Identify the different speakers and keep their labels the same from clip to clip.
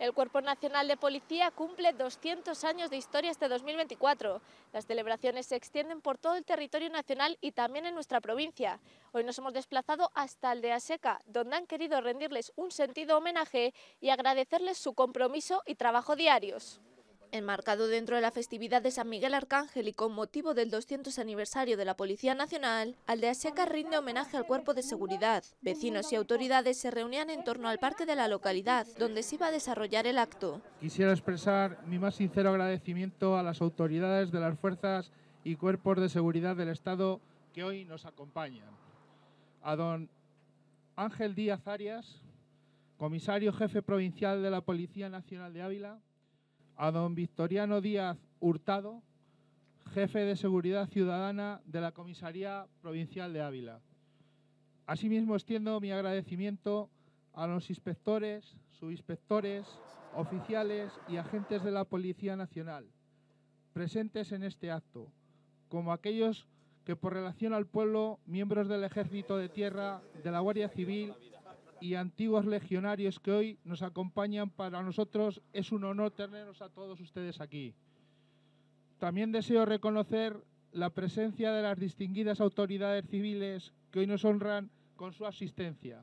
Speaker 1: El Cuerpo Nacional de Policía cumple 200 años de historia este 2024. Las celebraciones se extienden por todo el territorio nacional y también en nuestra provincia. Hoy nos hemos desplazado hasta Aldeaseca, donde han querido rendirles un sentido homenaje y agradecerles su compromiso y trabajo diarios. Enmarcado dentro de la festividad de San Miguel Arcángel y con motivo del 200 aniversario de la Policía Nacional, Aldeaseca rinde homenaje al cuerpo de seguridad. Vecinos y autoridades se reunían en torno al parque de la localidad, donde se iba a desarrollar el acto.
Speaker 2: Quisiera expresar mi más sincero agradecimiento a las autoridades de las fuerzas y cuerpos de seguridad del Estado que hoy nos acompañan. A don Ángel Díaz Arias, comisario jefe provincial de la Policía Nacional de Ávila, a don Victoriano Díaz Hurtado, jefe de Seguridad Ciudadana de la Comisaría Provincial de Ávila. Asimismo, extiendo mi agradecimiento a los inspectores, subinspectores, oficiales y agentes de la Policía Nacional presentes en este acto, como aquellos que por relación al pueblo, miembros del Ejército de Tierra, de la Guardia Civil y antiguos legionarios que hoy nos acompañan. Para nosotros es un honor tenerlos a todos ustedes aquí. También deseo reconocer la presencia de las distinguidas autoridades civiles que hoy nos honran con su asistencia.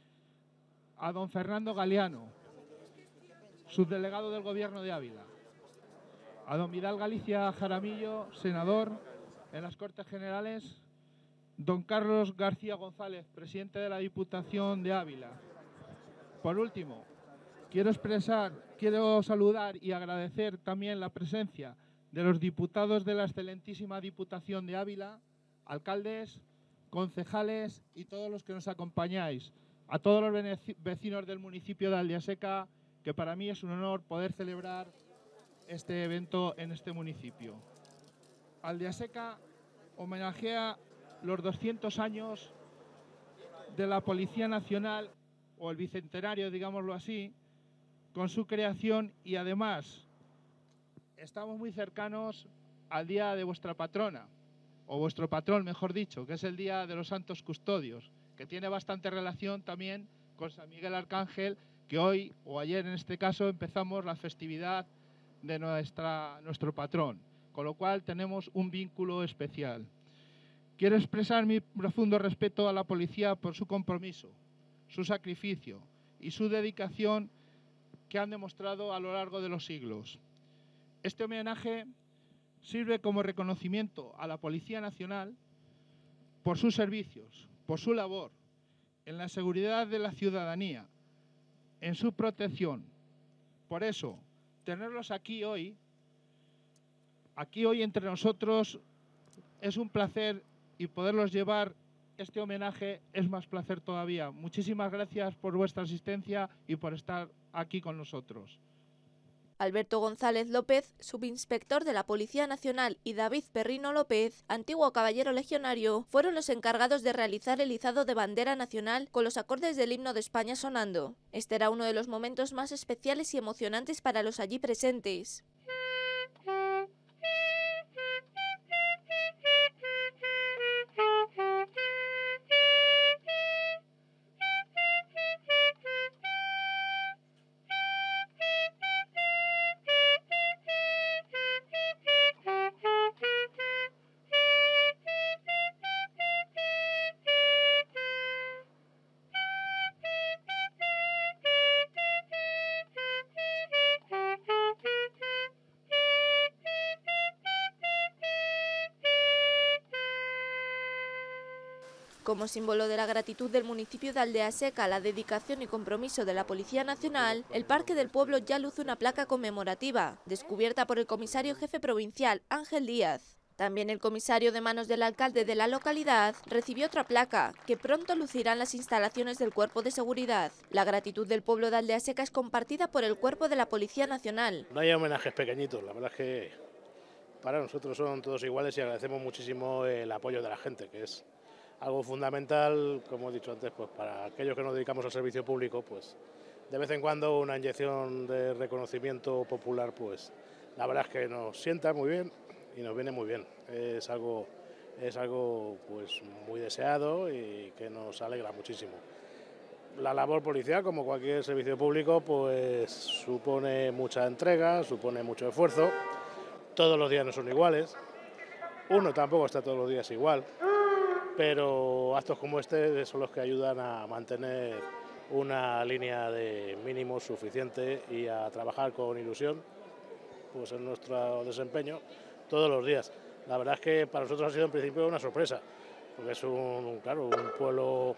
Speaker 2: A don Fernando Galeano, subdelegado del Gobierno de Ávila. A don Vidal Galicia Jaramillo, senador en las Cortes Generales. Don Carlos García González, presidente de la Diputación de Ávila. Por último, quiero saludar y agradecer también la presencia de los diputados de la excelentísima Diputación de Ávila, alcaldes, concejales y todos los que nos acompañáis. A todos los vecinos del municipio de Aldeaseca, que para mí es un honor poder celebrar este evento en este municipio. Aldeaseca homenajea los 200 años de la Policía Nacional, o el bicentenario, digámoslo así, con su creación, y además estamos muy cercanos al día de vuestra patrona, o vuestro patrón, mejor dicho, que es el Día de los Santos Custodios, que tiene bastante relación también con San Miguel Arcángel, que hoy, o ayer en este caso, empezamos la festividad de nuestro patrón, con lo cual tenemos un vínculo especial. Quiero expresar mi profundo respeto a la policía por su compromiso, su sacrificio y su dedicación que han demostrado a lo largo de los siglos. Este homenaje sirve como reconocimiento a la Policía Nacional por sus servicios, por su labor en la seguridad de la ciudadanía, en su protección. Por eso, tenerlos aquí hoy entre nosotros, es un placer, y poderlos llevar este homenaje es más placer todavía. Muchísimas gracias por vuestra asistencia y por estar aquí con nosotros.
Speaker 1: Alberto González López, subinspector de la Policía Nacional, y David Perrino López, antiguo caballero legionario, fueron los encargados de realizar el izado de bandera nacional con los acordes del himno de España sonando. Este era uno de los momentos más especiales y emocionantes para los allí presentes. Como símbolo de la gratitud del municipio de Aldeaseca a la dedicación y compromiso de la Policía Nacional, el Parque del Pueblo ya luce una placa conmemorativa, descubierta por el comisario jefe provincial, Ángel Díaz. También el comisario de manos del alcalde de la localidad recibió otra placa, que pronto lucirá en las instalaciones del Cuerpo de Seguridad. La gratitud del pueblo de Aldeaseca es compartida por el Cuerpo de la Policía Nacional.
Speaker 3: No hay homenajes pequeñitos, la verdad es que para nosotros son todos iguales y agradecemos muchísimo el apoyo de la gente, que es algo fundamental, como he dicho antes, pues para aquellos que nos dedicamos al servicio público, pues de vez en cuando una inyección de reconocimiento popular, pues la verdad es que nos sienta muy bien y nos viene muy bien. Es algo pues muy deseado y que nos alegra muchísimo. La labor policial, como cualquier servicio público, pues supone mucha entrega, supone mucho esfuerzo. Todos los días no son iguales. Uno tampoco está todos los días igual. Pero actos como este son los que ayudan a mantener una línea de mínimos suficiente y a trabajar con ilusión pues en nuestro desempeño todos los días. La verdad es que para nosotros ha sido en principio una sorpresa, porque es un pueblo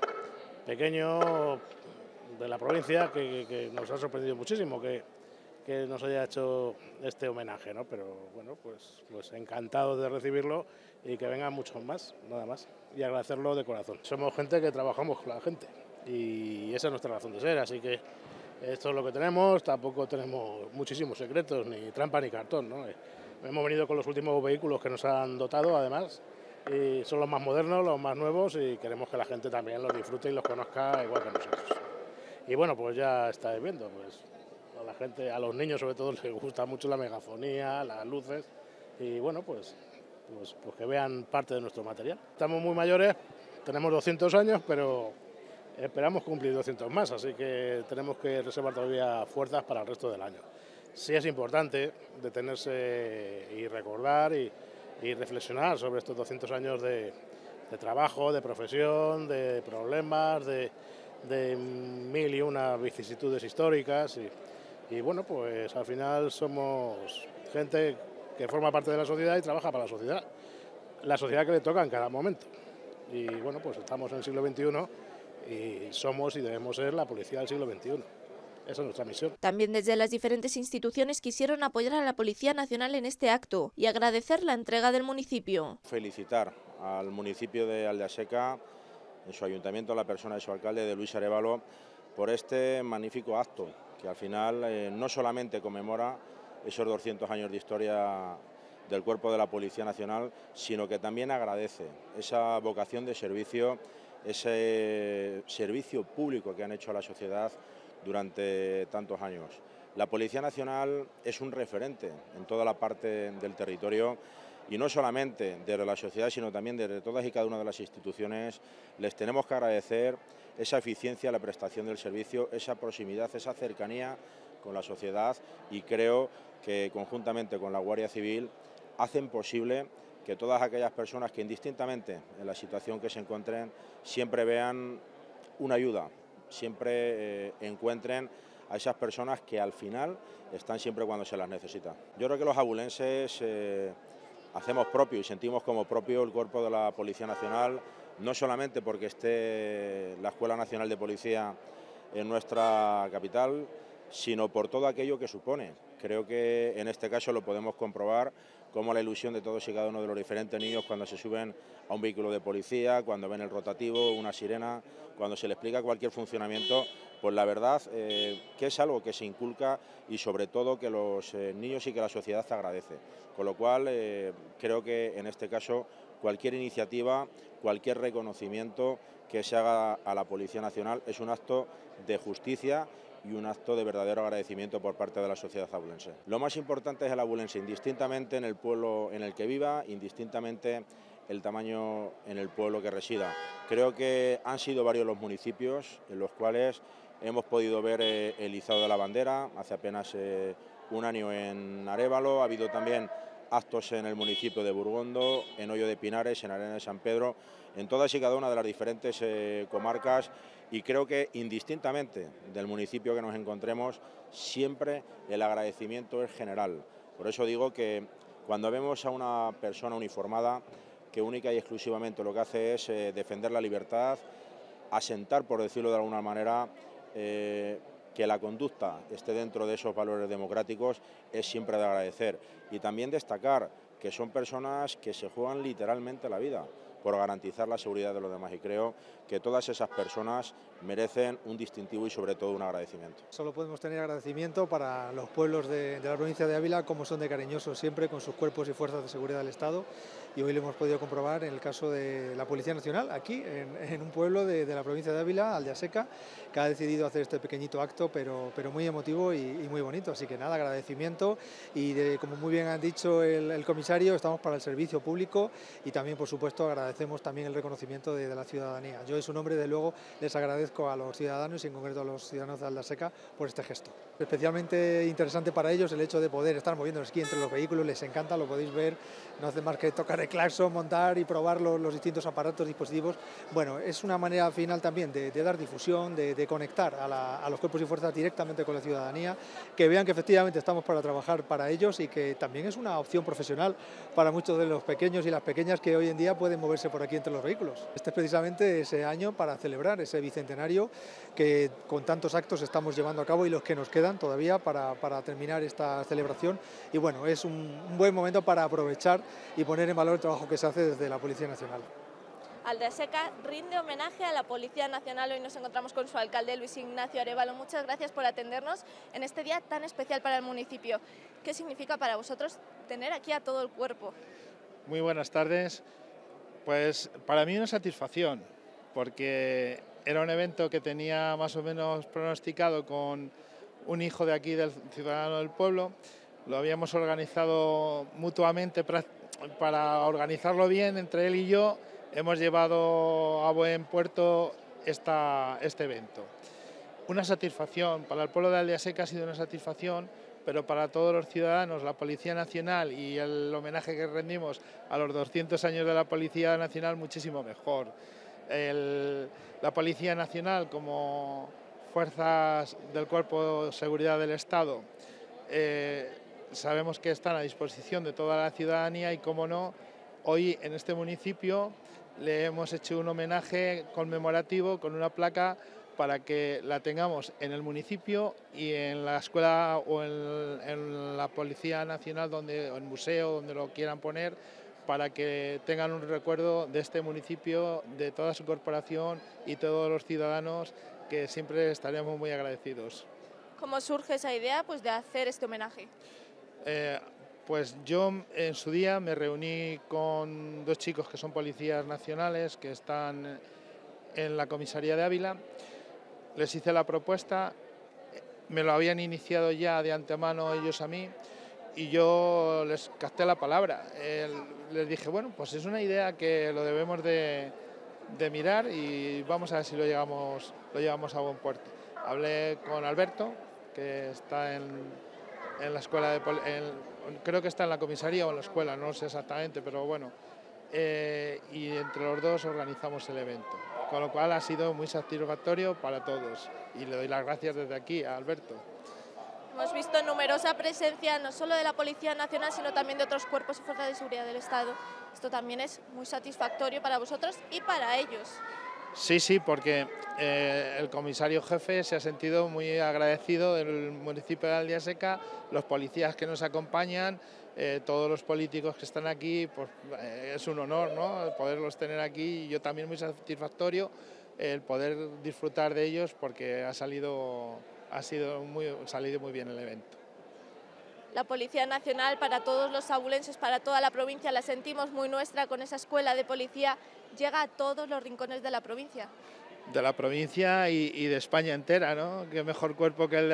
Speaker 3: pequeño de la provincia que nos ha sorprendido muchísimo que nos haya hecho este homenaje, ¿no? Pero bueno, pues encantado de recibirlo y que vengan muchos más, nada más, y agradecerlo de corazón. Somos gente que trabajamos con la gente y esa es nuestra razón de ser, así que esto es lo que tenemos, tampoco tenemos muchísimos secretos, ni trampa ni cartón, ¿no? Hemos venido con los últimos vehículos que nos han dotado, además, y son los más modernos, los más nuevos, y queremos que la gente también los disfrute y los conozca igual que nosotros. Y bueno, pues ya estáis viendo, pues a la gente, a los niños sobre todo les gusta mucho la megafonía, las luces, y bueno, pues que vean parte de nuestro material. Estamos muy mayores, tenemos 200 años, pero esperamos cumplir 200 más, así que tenemos que reservar todavía fuerzas para el resto del año. Sí es importante detenerse y recordar y reflexionar sobre estos 200 años de trabajo, de profesión, de problemas, de mil y una vicisitudes históricas y bueno, pues al final somos gente que forma parte de la sociedad y trabaja para la sociedad que le toca en cada momento. Y bueno, pues estamos en el siglo XXI y somos y debemos ser la policía del siglo XXI. Esa es nuestra misión.
Speaker 1: También desde las diferentes instituciones quisieron apoyar a la Policía Nacional en este acto y agradecer la entrega del municipio.
Speaker 4: Felicitar al municipio de Aldeaseca, en su ayuntamiento, a la persona de su alcalde, de Luis Arévalo, por este magnífico acto, que al final no solamente conmemora esos 200 años de historia del Cuerpo de la Policía Nacional, sino que también agradece esa vocación de servicio, ese servicio público que han hecho a la sociedad durante tantos años. La Policía Nacional es un referente en toda la parte del territorio y no solamente desde la sociedad, sino también desde todas y cada una de las instituciones. Les tenemos que agradecer esa eficiencia, la prestación del servicio, esa proximidad, esa cercanía con la sociedad y creo que conjuntamente con la Guardia Civil hacen posible que todas aquellas personas que indistintamente en la situación que se encuentren siempre vean una ayuda, siempre encuentren a esas personas que al final están siempre cuando se las necesita. Yo creo que los abulenses hacemos propio y sentimos como propio el Cuerpo de la Policía Nacional, no solamente porque esté la Escuela Nacional de Policía en nuestra capital, sino por todo aquello que supone. Creo que en este caso lo podemos comprobar, como la ilusión de todos y cada uno de los diferentes niños cuando se suben a un vehículo de policía, cuando ven el rotativo, una sirena, cuando se le explica cualquier funcionamiento, pues la verdad que es algo que se inculca y sobre todo que los niños y que la sociedad agradece. Con lo cual creo que en este caso cualquier iniciativa, cualquier reconocimiento que se haga a la Policía Nacional es un acto de justicia y un acto de verdadero agradecimiento por parte de la sociedad abulense. Lo más importante es el abulense, indistintamente en el pueblo en el que viva, indistintamente el tamaño en el pueblo que resida. Creo que han sido varios los municipios en los cuales hemos podido ver el izado de la bandera, hace apenas un año en Arévalo, ha habido también actos en el municipio de Burgondo, en Hoyo de Pinares, en Arena de San Pedro, en todas y cada una de las diferentes comarcas y creo que indistintamente del municipio que nos encontremos, siempre el agradecimiento es general. Por eso digo que cuando vemos a una persona uniformada que única y exclusivamente lo que hace es defender la libertad, asentar, por decirlo de alguna manera, que la conducta esté dentro de esos valores democráticos es siempre de agradecer. Y también destacar que son personas que se juegan literalmente la vida por garantizar la seguridad de los demás y creo que todas esas personas merecen un distintivo y sobre todo un agradecimiento.
Speaker 5: Solo podemos tener agradecimiento para los pueblos de la provincia de Ávila, como son de cariñosos siempre con sus cuerpos y fuerzas de seguridad del Estado y hoy lo hemos podido comprobar en el caso de la Policía Nacional, aquí en un pueblo de la provincia de Ávila, Aldeaseca, que ha decidido hacer este pequeñito acto, pero muy emotivo y muy bonito. Así que nada, agradecimiento y como muy bien ha dicho el comisario, estamos para el servicio público y también por supuesto agradecimiento merecemos también el reconocimiento de la ciudadanía. Yo en su nombre, de luego, les agradezco a los ciudadanos y en concreto a los ciudadanos de Aldaseca por este gesto. Especialmente interesante para ellos el hecho de poder estar moviendo el esquí entre los vehículos, les encanta, lo podéis ver, no hace más que tocar el claxon, montar y probar los distintos aparatos, dispositivos. Bueno, es una manera final también de dar difusión, de conectar a los cuerpos y fuerzas directamente con la ciudadanía, que vean que efectivamente estamos para trabajar para ellos y que también es una opción profesional para muchos de los pequeños y las pequeñas que hoy en día pueden moverse por aquí entre los vehículos. Este es precisamente ese año para celebrar ese bicentenario que con tantos actos estamos llevando a cabo y los que nos quedan todavía para terminar esta celebración. Y bueno, es un buen momento para aprovechar y poner en valor el trabajo que se hace desde la Policía Nacional.
Speaker 1: Aldaseca rinde homenaje a la Policía Nacional. Hoy nos encontramos con su alcalde, Luis Ignacio Arévalo. Muchas gracias por atendernos en este día tan especial para el municipio. ¿Qué significa para vosotros tener aquí a todo el cuerpo?
Speaker 2: Muy buenas tardes. Pues para mí una satisfacción, porque era un evento que tenía más o menos pronosticado con un hijo de aquí, del ciudadano del pueblo. Lo habíamos organizado mutuamente para organizarlo bien entre él y yo. Hemos llevado a buen puerto este evento. Una satisfacción, para el pueblo de Aldaseca ha sido una satisfacción, pero para todos los ciudadanos, la Policía Nacional y el homenaje que rendimos a los 200 años de la Policía Nacional, muchísimo mejor. La Policía Nacional, como fuerzas del Cuerpo de Seguridad del Estado, sabemos que están a disposición de toda la ciudadanía y, como no, hoy en este municipio le hemos hecho un homenaje conmemorativo con una placa para que la tengamos en el municipio y en la escuela o en la Policía Nacional, o en el museo, donde lo quieran poner, para que tengan un recuerdo de este municipio, de toda su corporación y todos los ciudadanos, que siempre estaremos muy agradecidos.
Speaker 1: ¿Cómo surge esa idea de hacer este homenaje?
Speaker 2: Pues yo en su día me reuní con dos chicos que son policías nacionales, que están en la comisaría de Ávila. Les hice la propuesta, me lo habían iniciado ya de antemano ellos a mí y yo les capté la palabra. Les dije, bueno, pues es una idea que lo debemos de mirar y vamos a ver si lo llevamos a buen puerto. Hablé con Alberto, que está en la escuela creo que está en la comisaría o en la escuela, no sé exactamente, pero bueno, y entre los dos organizamos el evento, con lo cual ha sido muy satisfactorio para todos y le doy las gracias desde aquí a Alberto.
Speaker 1: Hemos visto numerosa presencia no solo de la Policía Nacional, sino también de otros cuerpos y fuerzas de seguridad del Estado. Esto también es muy satisfactorio para vosotros y para ellos.
Speaker 2: Sí, porque el comisario jefe se ha sentido muy agradecido del municipio de Aldaseca, los policías que nos acompañan, todos los políticos que están aquí, pues es un honor, ¿no?, poderlos tener aquí, y yo también muy satisfactorio el poder disfrutar de ellos, porque ha salido muy bien el evento.
Speaker 1: La Policía Nacional, para todos los abulenses, para toda la provincia, la sentimos muy nuestra. Con esa escuela de policía llega a todos los rincones de la provincia.
Speaker 2: De la provincia y de España entera, ¿no? Qué mejor cuerpo que el de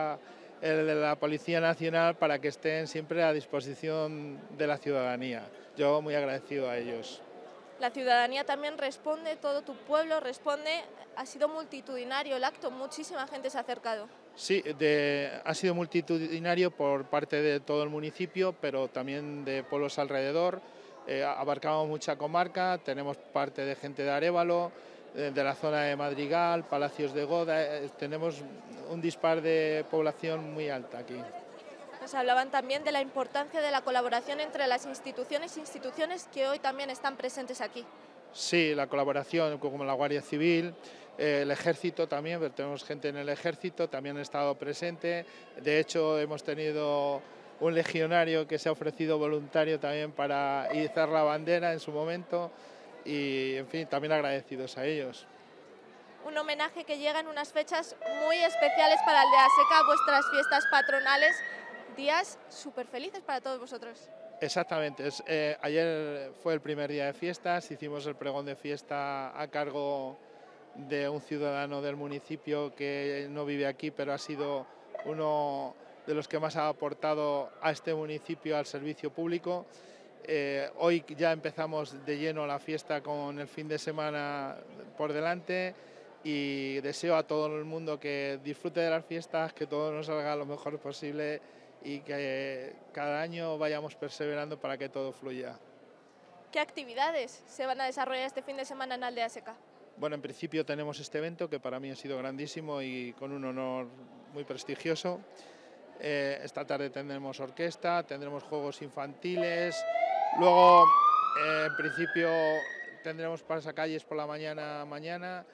Speaker 2: la Policía Nacional para que estén siempre a disposición de la ciudadanía. Yo muy agradecido a ellos.
Speaker 1: La ciudadanía también responde, todo tu pueblo responde. Ha sido multitudinario el acto, muchísima gente se ha acercado.
Speaker 2: Sí, ha sido multitudinario por parte de todo el municipio, pero también de pueblos alrededor. Abarcamos mucha comarca, tenemos parte de gente de Arévalo, de la zona de Madrigal, Palacios de Goda, tenemos un dispar de población muy alta aquí.
Speaker 1: Nos hablaban también de la importancia de la colaboración entre las instituciones que hoy también están presentes aquí.
Speaker 2: Sí, la colaboración como la Guardia Civil, el Ejército también, pero tenemos gente en el Ejército, también ha estado presente. De hecho, hemos tenido un legionario que se ha ofrecido voluntario también para izar la bandera en su momento y, en fin, también agradecidos a ellos.
Speaker 1: Un homenaje que llega en unas fechas muy especiales para Aldaseca, vuestras fiestas patronales, días súper felices para todos vosotros.
Speaker 2: Exactamente, ayer fue el primer día de fiestas, hicimos el pregón de fiesta a cargo de un ciudadano del municipio que no vive aquí, pero ha sido uno de los que más ha aportado a este municipio al servicio público. Hoy ya empezamos de lleno la fiesta con el fin de semana por delante y deseo a todo el mundo que disfrute de las fiestas, que todo nos salga lo mejor posible y que cada año vayamos perseverando para que todo fluya.
Speaker 1: ¿Qué actividades se van a desarrollar este fin de semana en Aldea Seca?
Speaker 2: Bueno, en principio tenemos este evento que para mí ha sido grandísimo y con un honor muy prestigioso. Esta tarde tendremos orquesta, tendremos juegos infantiles, luego en principio tendremos pasacalles por la mañana.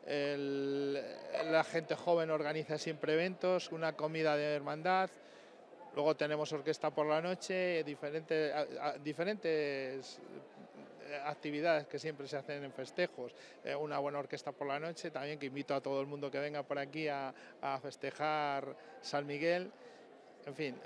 Speaker 2: La gente joven organiza siempre eventos, una comida de hermandad, luego tenemos orquesta por la noche, diferentes actividades que siempre se hacen en festejos, una buena orquesta por la noche también, que invito a todo el mundo que venga por aquí a festejar San Miguel. En fin,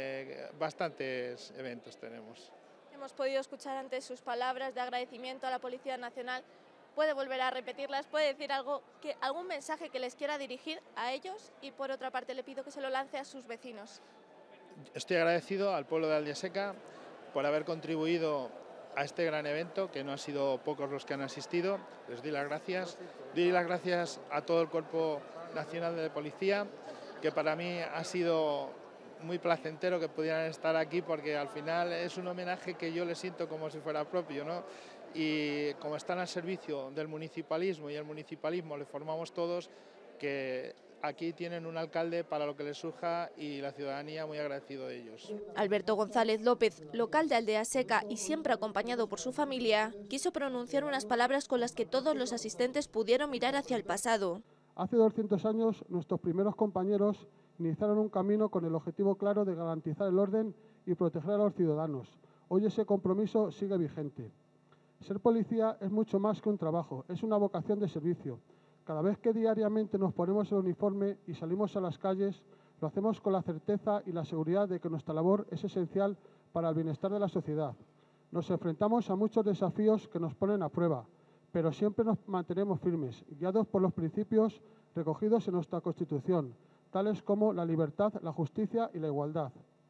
Speaker 2: bastantes eventos tenemos.
Speaker 1: Hemos podido escuchar antes sus palabras de agradecimiento a la Policía Nacional. ¿Puede volver a repetirlas? ¿Puede decir algún mensaje que les quiera dirigir a ellos? Y por otra parte le pido que se lo lance a sus vecinos.
Speaker 2: Estoy agradecido al pueblo de Aldea Seca por haber contribuido a este gran evento, que no han sido pocos los que han asistido. Les doy las gracias. Doy las gracias a todo el Cuerpo Nacional de Policía, que para mí ha sido muy placentero que pudieran estar aquí, porque al final es un homenaje que yo les siento como si fuera propio, ¿no? Y como están al servicio del municipalismo y el municipalismo le formamos todos, que aquí tienen un alcalde para lo que les surja y la ciudadanía muy agradecido de ellos.
Speaker 1: Alberto González López, local de Aldea Seca y siempre acompañado por su familia, quiso pronunciar unas palabras con las que todos los asistentes pudieron mirar hacia el pasado.
Speaker 6: Hace 200 años nuestros primeros compañeros iniciaron un camino con el objetivo claro de garantizar el orden y proteger a los ciudadanos. Hoy ese compromiso sigue vigente. Ser policía es mucho más que un trabajo, es una vocación de servicio. Cada vez que diariamente nos ponemos el uniforme y salimos a las calles, lo hacemos con la certeza y la seguridad de que nuestra labor es esencial para el bienestar de la sociedad. Nos enfrentamos a muchos desafíos que nos ponen a prueba, pero siempre nos mantenemos firmes, guiados por los principios recogidos en nuestra Constitución, tales como la libertad, la justicia y la igualdad.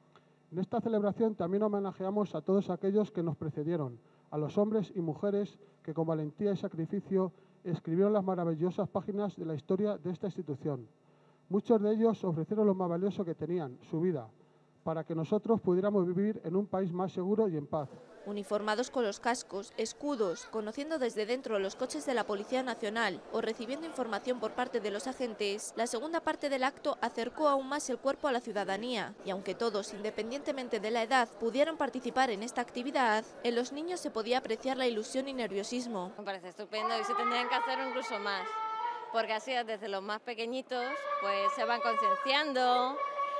Speaker 6: En esta celebración también homenajeamos a todos aquellos que nos precedieron, a los hombres y mujeres que con valentía y sacrificio escribieron las maravillosas páginas de la historia de esta institución. Muchos de ellos ofrecieron lo más valioso que tenían, su vida, para que nosotros pudiéramos vivir en un país más seguro y en paz.
Speaker 1: Uniformados con los cascos, escudos, conociendo desde dentro los coches de la Policía Nacional o recibiendo información por parte de los agentes, la segunda parte del acto acercó aún más el cuerpo a la ciudadanía. Y aunque todos, independientemente de la edad, pudieron participar en esta actividad, en los niños se podía apreciar la ilusión y nerviosismo.
Speaker 7: Me parece estupendo y se tendrían que hacer incluso más, porque así desde los más pequeñitos pues se van concienciando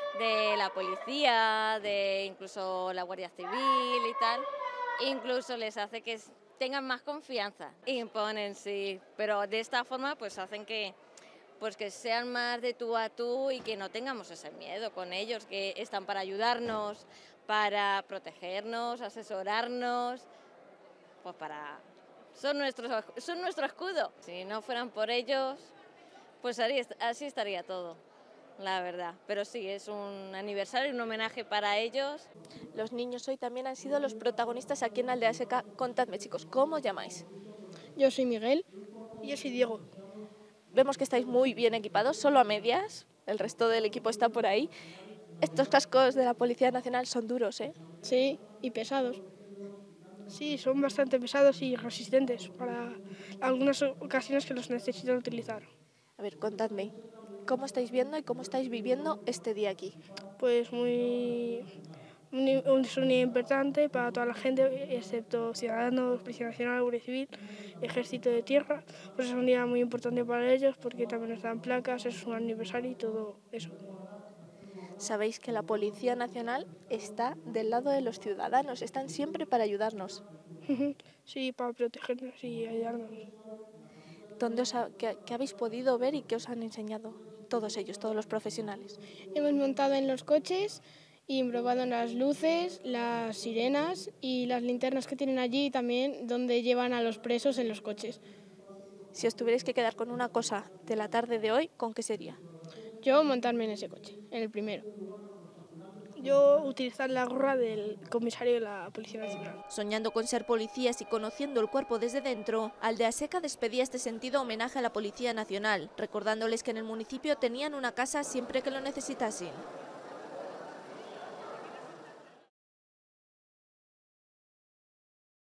Speaker 7: de la policía, de incluso la Guardia Civil y tal. Incluso les hace que tengan más confianza, imponen, sí, pero de esta forma pues hacen que sean más de tú a tú y que no tengamos ese miedo con ellos, que están para ayudarnos, para protegernos, asesorarnos, pues son nuestro escudo. Si no fueran por ellos, pues así estaría todo, la verdad. Pero sí, es un aniversario, un homenaje para ellos.
Speaker 1: Los niños hoy también han sido los protagonistas aquí en Aldea Seca. Contadme, chicos, ¿cómo os llamáis?
Speaker 8: Yo soy Miguel.
Speaker 9: Y yo soy Diego.
Speaker 1: Vemos que estáis muy bien equipados, solo a medias, el resto del equipo está por ahí. Estos cascos de la Policía Nacional son duros, ¿eh?
Speaker 8: Sí, y pesados.
Speaker 9: Sí, son bastante pesados y resistentes para algunas ocasiones que los necesitan utilizar.
Speaker 1: A ver, contadme, ¿cómo estáis viendo y cómo estáis viviendo este día aquí?
Speaker 9: Pues es un día importante para toda la gente, excepto ciudadanos, Policía Nacional, Guardia Civil, Ejército de Tierra. Pues es un día muy importante para ellos porque también nos dan placas, es un aniversario y todo eso.
Speaker 1: Sabéis que la Policía Nacional está del lado de los ciudadanos, están siempre para ayudarnos.
Speaker 9: Sí, para protegernos y ayudarnos.
Speaker 1: ¿Qué habéis podido ver y qué os han enseñado todos ellos, todos los profesionales?
Speaker 8: Hemos montado en los coches y probado las luces, las sirenas y las linternas que tienen allí y también donde llevan a los presos en los coches.
Speaker 1: Si os tuvierais que quedar con una cosa de la tarde de hoy, ¿con qué sería?
Speaker 8: Yo montarme en ese coche, en el primero.
Speaker 9: Yo utilizar la gorra del comisario de la Policía Nacional.
Speaker 1: Soñando con ser policías y conociendo el cuerpo desde dentro, Aldeaseca despedía este sentido homenaje a la Policía Nacional, recordándoles que en el municipio tenían una casa siempre que lo necesitasen.